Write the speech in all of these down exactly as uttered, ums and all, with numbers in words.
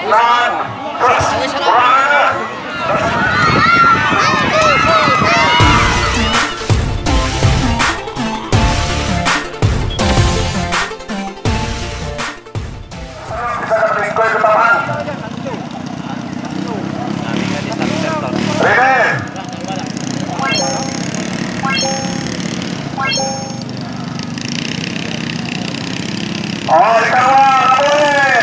nan, terus kurang. Bisa dapat lingkoi ke taman. Ready. Oh, dikawal, boleh.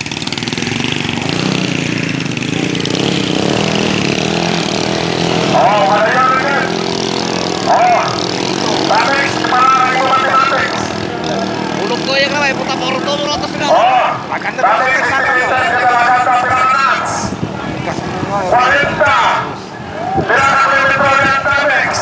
Oh, ada yang ini. Oh, Tatex, kemana lagi buat Tatex? Uluk ko yang namanya putar porto murah terus sudah. Oh, Tatex kita lakukan Taperanats. Wanita, tidak boleh berprogram Tatex.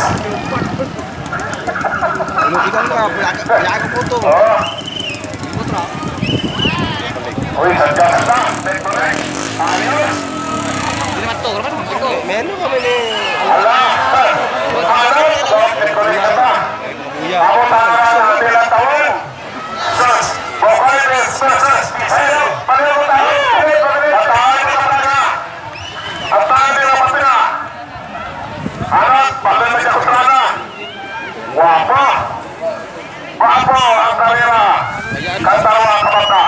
Uluk ikan berapa? Ya aku foto. Oh. Putra. Wih, harga-harga, baik-baik. Ayos. Ini matu, berapa nih? Menu kami ini. Alah, harus dong, baik-baik kata. Kamu tangan bela tahun. Sus, pokoknya sus, sus. Ayo, pada aku tahu. Tahan kita pada. Tahan di rapat pina. Anak, pada meja putrana. Wapa. Wapa, ang karera. Kantarwa kapata.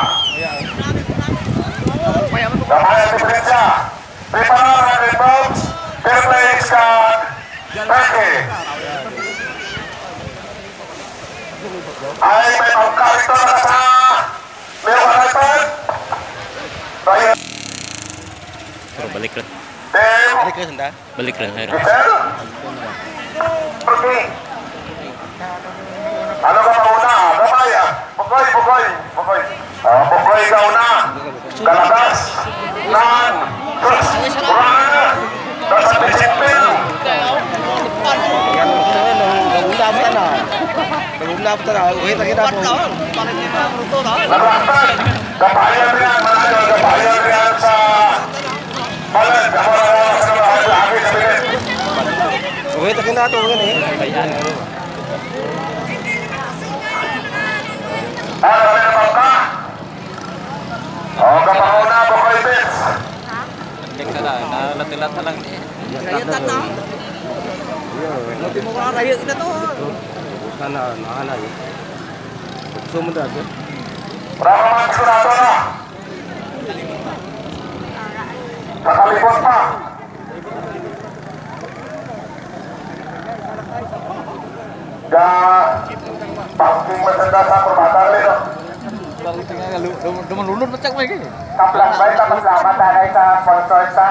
Damai di Prinsa. Preparahan dari box. Perplex kan. Oke. Ay, may pangkal ito na sa meron na ito. Bayan. Pero balik rin. Dem. Balik ke senda. Balik rin. Ayo. Gisel. Pergi. Ano ka mauna? Damay ah. Bukoy, bukoy, bukoy. Oh, bukoy ka una. Kalagas. Nan. Terus. Kurang. Dasar disiplin. Nagunda pa na. Nagunda pa na. Uy, tagina po. Naglaktag. Kapayan riyan. Manalo. Kapayan riyan sa balan. Kamara sa mga lagi sa bilit. Uy, tagina to. Ano kami na pangka? O, kapanguna po kayo, Vince. Cek na lang. Nalatilat na lang. Rayatan na. Nanti mo ka rayat na to. Sana na yun. Sumunod agad. Berapa mga sigurado na? Kakalipot pa. Da, pangking matanda sa perbatan nito. Lumalunod na cak lagi. Kaplang baik, tapos laman tanay sa sponsor sa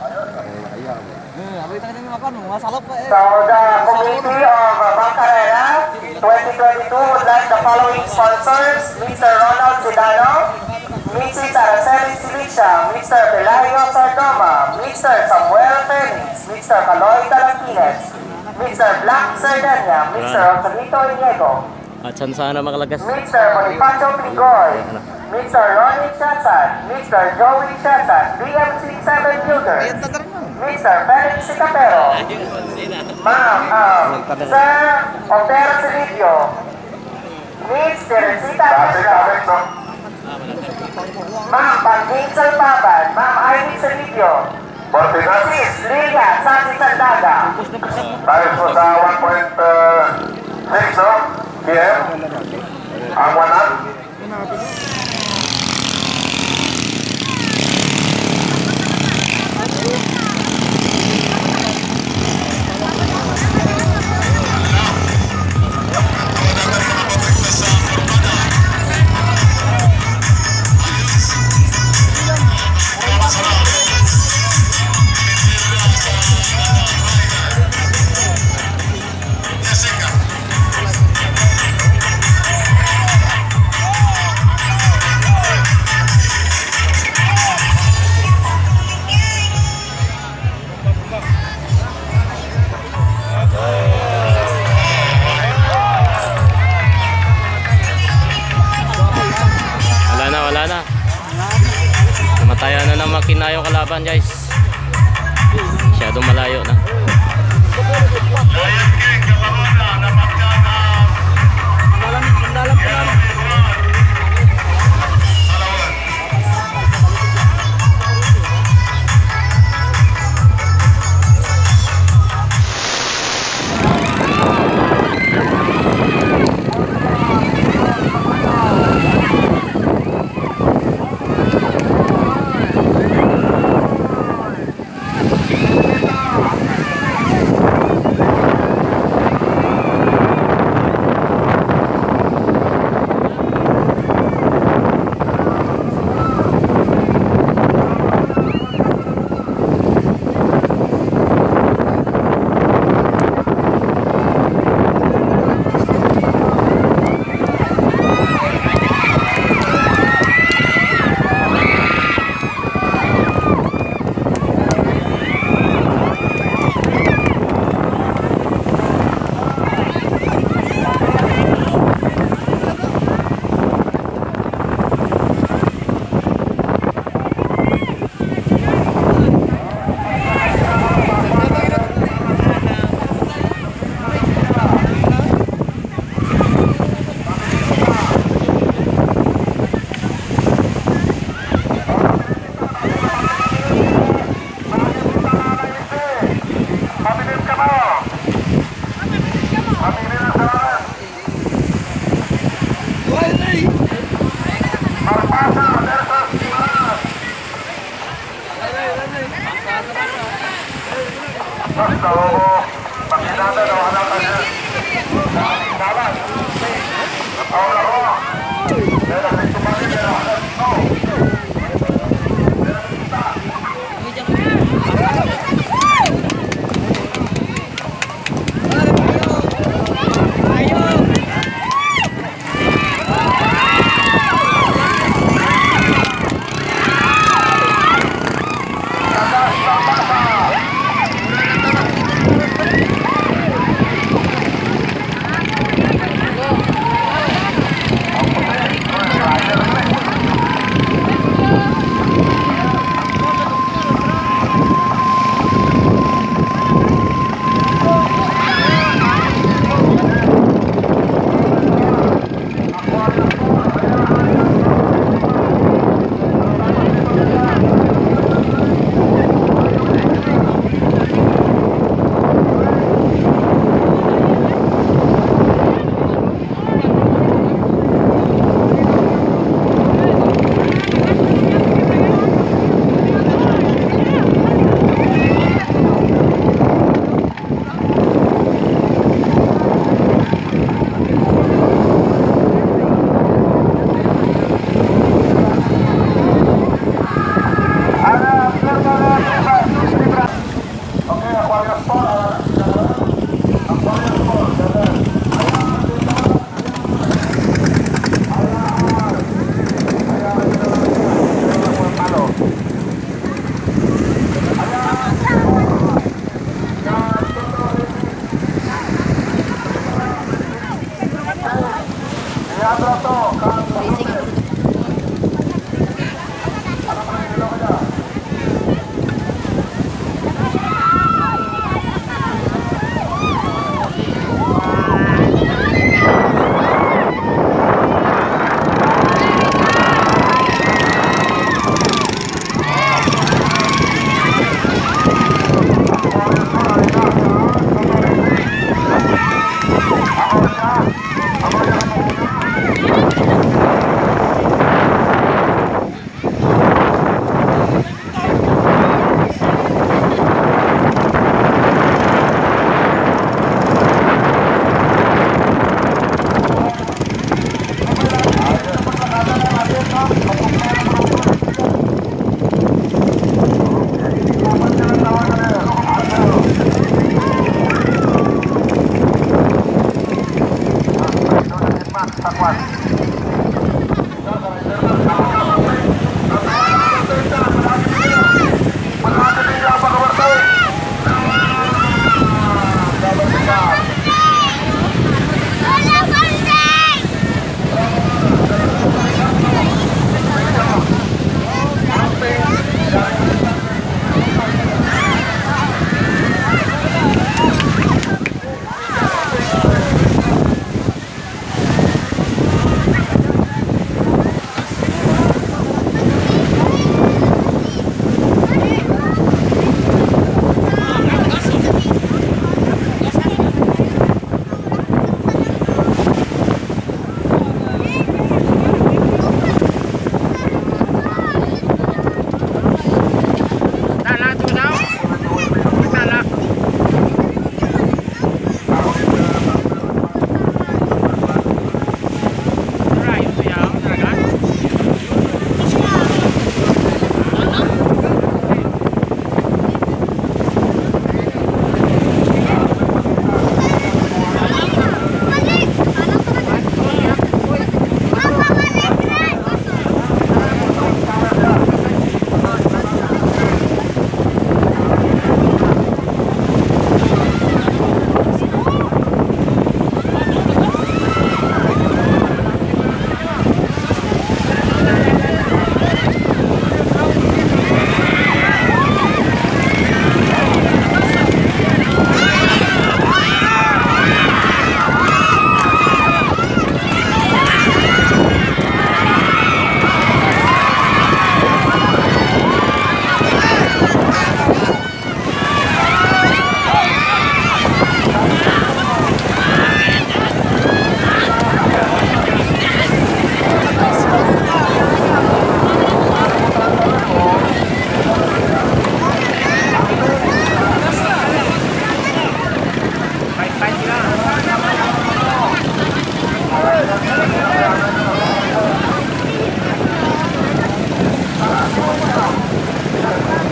So the Committee of Bangkarera twenty twenty-two would like the following sponsors: Mister Ronald Zidano, Missus Araceli Silicia, Mister Pelayo Sardoma, Mister Samuel Felix, Mister Caloy Talanquines, Mister Black Sardania, Mister Rosalito Iniego, At saan sana makalagas? Mister Bonifacio Pigoy, Mister Ronnie Chatzan, Mister Joey Chatzan, B M C seven Builder, Mister Felix Sicapero, Ma'am, um, Sir Otero Silvio, Miss Teresita Pesra, Ma'am Panging Salpaban, Ma'am Irene Silvio, Miss Lilia Santi Sandaga. Tayo po sa one point six P M ang wanan. Namatayan na ng makina yung kalaban, guys. Masyadong malayo na.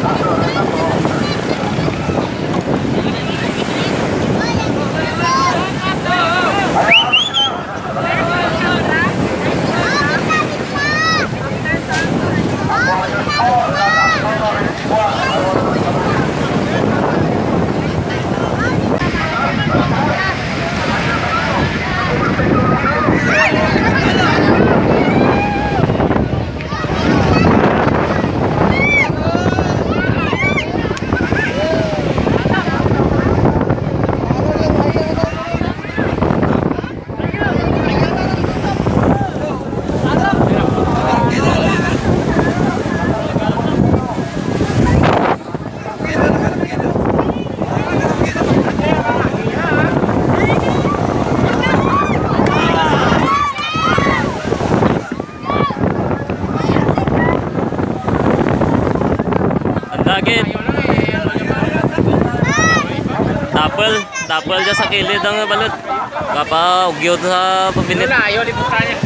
Dagit. Tapel, tapel dyan sa kilid ang balot. Kapa ugyod sa pabinit. Ayaw dito kanya.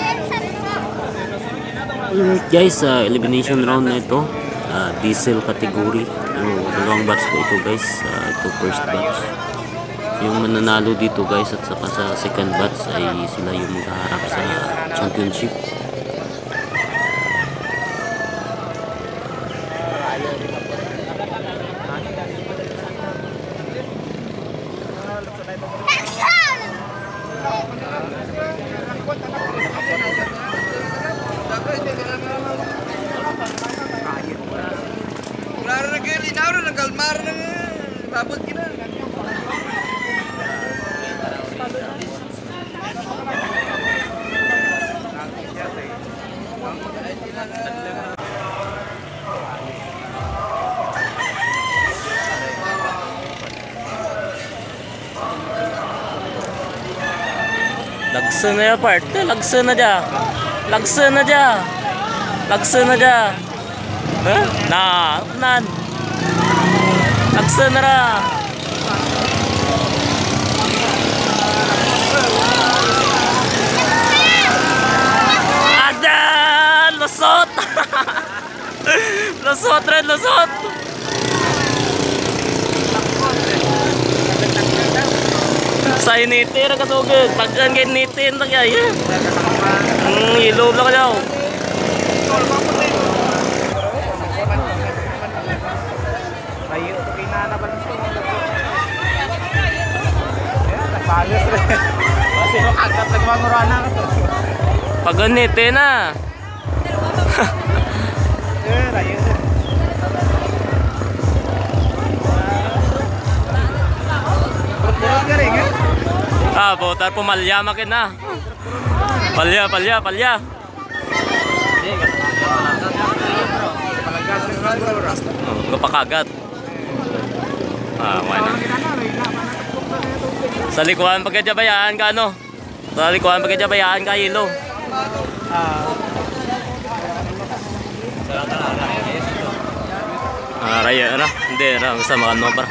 Alright guys, uh, elimination round na ito. Uh, diesel category. Yung dalawang batch po ito guys. Uh, ito first batch. Yung mananalo dito guys at saka sa second batch ay sila yung maghaharap sa championship. Klaro na kayo, linaw na, nagkalmar na nga. Babot ka na. Lagsa na ya part. Lagsa na dya. Lagsa na dya. Lagsa na dya. Huh? Nah, nan. Lagsa na ra. Ada, lusot. Lusot rin, lusot. Sa initi ra kasugod. Pagkan kay nitin ta kay. Hmm, ilo lang daw. Ayo, kinana pa nito. Yeah, nagpalos rin. Kasi no agad nagmangurana ka to. Pag nitin na. Eh, ayo. Ah, botar pumalya makin na. Palya, palya, palya. Oh, pakagat. Ah, wala. Sa likuan pagkajabayaan ka ano? Sa likuan pagkajabayaan ka ilo. Ah, raya na. Hindi, ra basta makano para.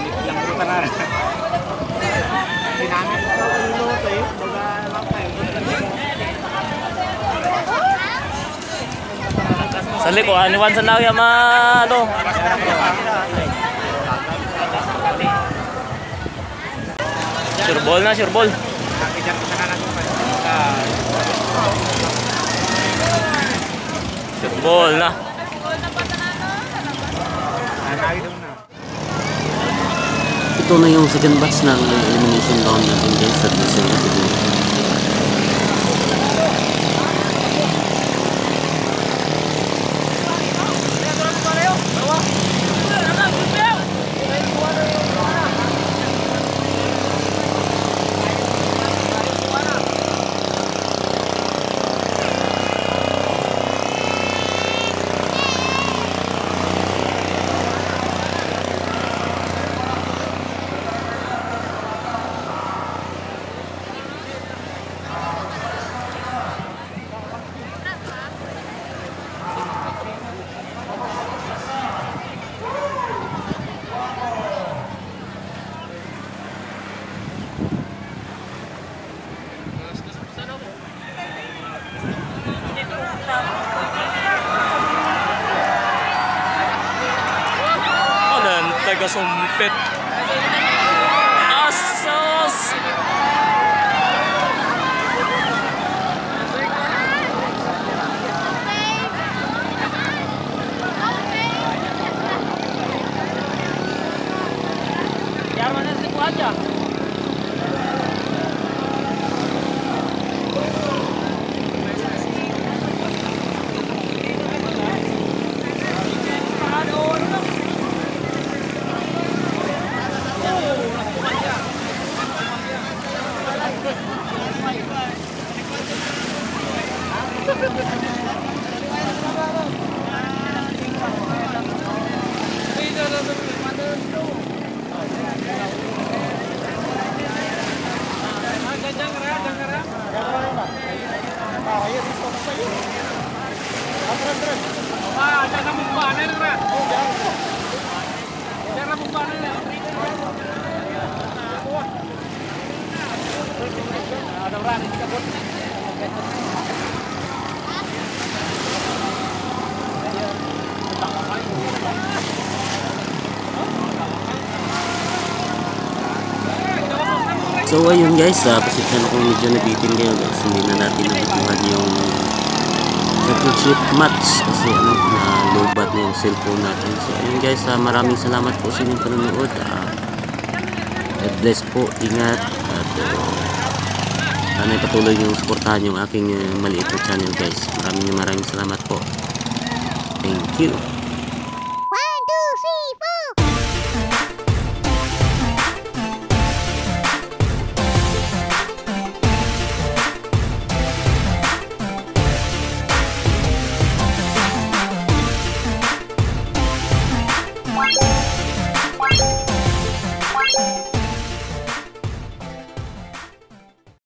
Sali ko, aniwan sa nagya malo. Surbol na, surbol. Surbol na. Ito na yung second batch ng elimination round natin guys sa diesel category. Sumpit. Asos. Yang mana situ aja? Ada orang di kabut. So ayun guys, uh, pasensya na kung medyo nabitin kayo guys, hindi na natin nabubuhan yung championship match kasi ano, na low bat na yung cellphone natin. So ayun guys, uh, maraming salamat po sa inyong panonood. uh, God bless po, ingat at uh, sana patuloy yung suportahan yung aking uh, maliit na channel guys. Maraming maraming salamat po. Thank you. One, two, three, four. Bye.